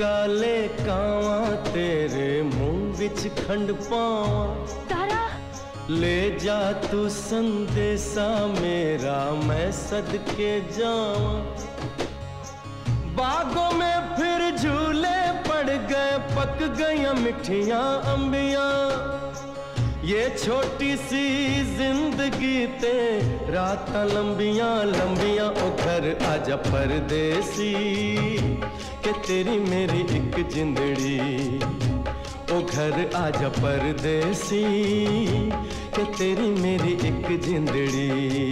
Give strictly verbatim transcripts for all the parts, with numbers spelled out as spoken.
काले कावा तेरे मुंह विच खंड पावा। तारा ले जा तू संदेशा मेरा मैं सदके जावा। बागों में फिर झूले पड़ गए, पक गई मिठियां अंबियां। ये छोटी सी जिंदगी ते रातां लंबियां लंबियां। ओ घर आजा परदेसी के तेरी मेरी एक जिंदड़ी। ओ घर आजा परदेसी के तेरी मेरी एक जिंदड़ी।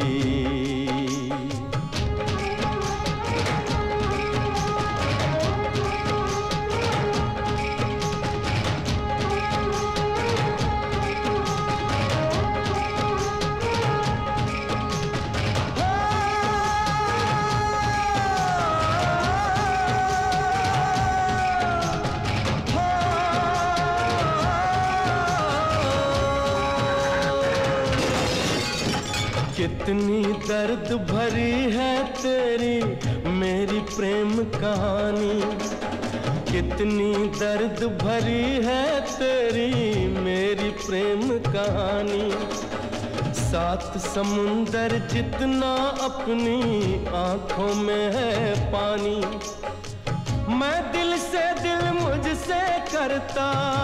कितनी दर्द भरी है तेरी मेरी प्रेम कहानी। कितनी दर्द भरी है तेरी मेरी प्रेम कहानी। सात समुंदर जितना अपनी आंखों में है पानी। मैं दिल से दिल मुझसे करता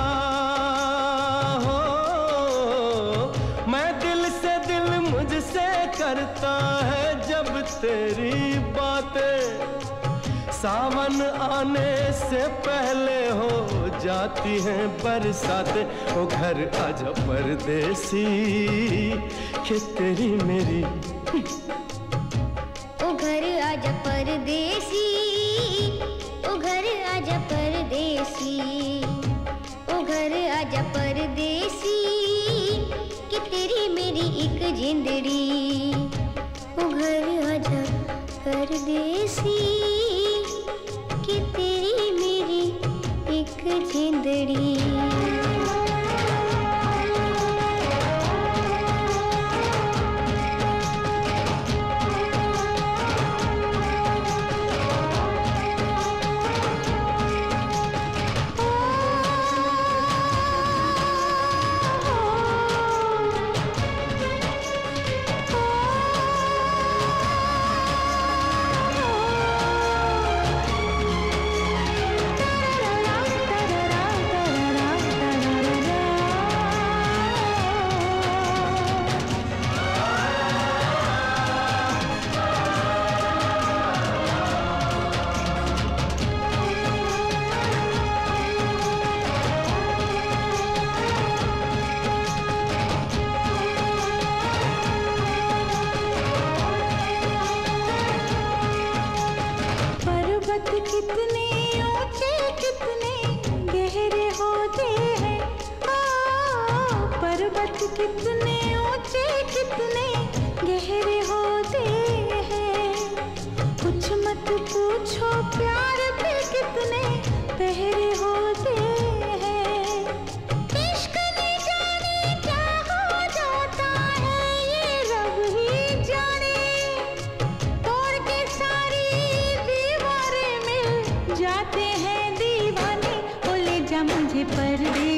हो, मैं दिल से दिल मुझसे करता है जब तेरी बातें। सावन आने से पहले हो जाती हैं बरसातें। ओ घर आजा परदेसी कि तेरी मेरी। ओ घर आजा परदेसी, ओ घर आजा परदेसी, ओ घर आजा परदेसी कि तेरी मेरी एक जिंदड़ी। ओ घर आजा परदेसी कि तेरी मेरी एक जिंदड़ी। कितने ऊंचे कितने गहरे होते हैं। आ, पर्वत कितने ऊंचे कितने गहरे होते हैं। कुछ मत पूछो प्यार पे कितने पहरे होते हैं। इश्क ने जाने क्या हो जाता है ये रब ही जाने। तोड़ के सारी जाते हैं दीवाने। ओ ले जा मुझे परदेसी।